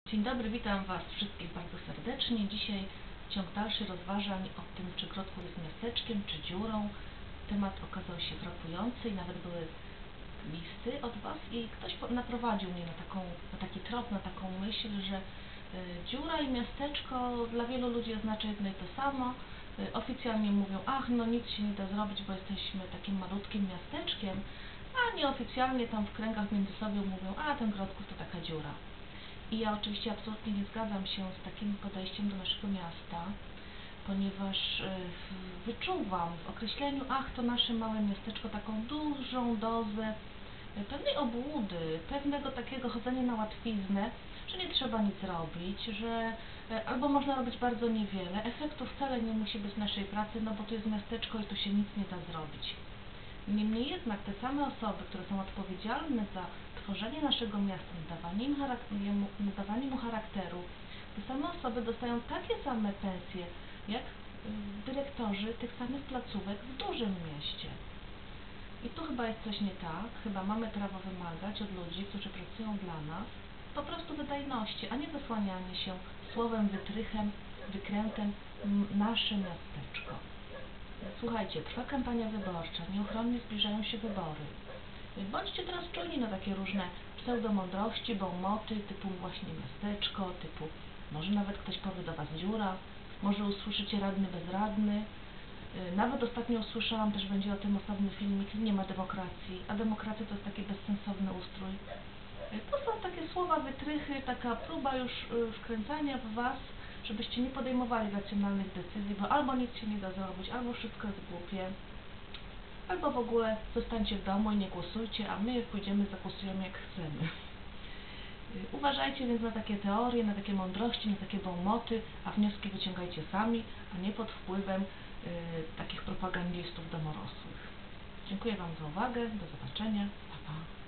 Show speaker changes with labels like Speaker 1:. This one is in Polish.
Speaker 1: Dzień dobry, witam Was wszystkich bardzo serdecznie. Dzisiaj ciąg dalszy rozważań o tym, czy Grodków jest miasteczkiem, czy dziurą. Temat okazał się frapujący i nawet były listy od Was i ktoś naprowadził mnie na taki trop, na taką myśl, że dziura i miasteczko dla wielu ludzi oznacza jedno i to samo. Oficjalnie mówią, ach, no nic się nie da zrobić, bo jesteśmy takim malutkim miasteczkiem, a nieoficjalnie tam w kręgach między sobą mówią, a ten Grodków to taka dziura. I ja oczywiście absolutnie nie zgadzam się z takim podejściem do naszego miasta, ponieważ wyczuwam w określeniu, ach, to nasze małe miasteczko, taką dużą dozę pewnej obłudy, pewnego takiego chodzenia na łatwiznę, że nie trzeba nic robić, że albo można robić bardzo niewiele, efektu wcale nie musi być naszej pracy, no bo to jest miasteczko i tu się nic nie da zrobić. Niemniej jednak te same osoby, które są odpowiedzialne za tworzenie naszego miasta, nadawanie mu charakteru, te same osoby dostają takie same pensje, jak dyrektorzy tych samych placówek w dużym mieście. I tu chyba jest coś nie tak, chyba mamy prawo wymagać od ludzi, którzy pracują dla nas, po prostu wydajności, a nie zasłanianie się słowem wytrychem, wykrętem nasze miasteczko. Słuchajcie, trwa kampania wyborcza, nieuchronnie zbliżają się wybory. Bądźcie teraz czujni na takie różne pseudomądrości, bonmoty typu właśnie miasteczko, typu może nawet ktoś powie do Was dziura, może usłyszycie radny bezradny. Nawet ostatnio usłyszałam, też będzie o tym osobny filmik, nie ma demokracji, a demokracja to jest taki bezsensowny ustrój. To są takie słowa, wytrychy, taka próba już wkręcania w Was, żebyście nie podejmowali racjonalnych decyzji, bo albo nic się nie da zrobić, albo wszystko jest głupie, albo w ogóle zostańcie w domu i nie głosujcie, a my pójdziemy, zagłosujemy jak chcemy. Uważajcie więc na takie teorie, na takie mądrości, na takie bonmoty, a wnioski wyciągajcie sami, a nie pod wpływem takich propagandistów domorosłych. Dziękuję Wam za uwagę, do zobaczenia, pa pa.